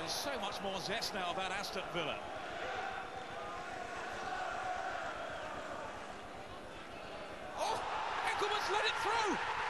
There's so much more zest now about Aston Villa. Oh, Engelman's let it through!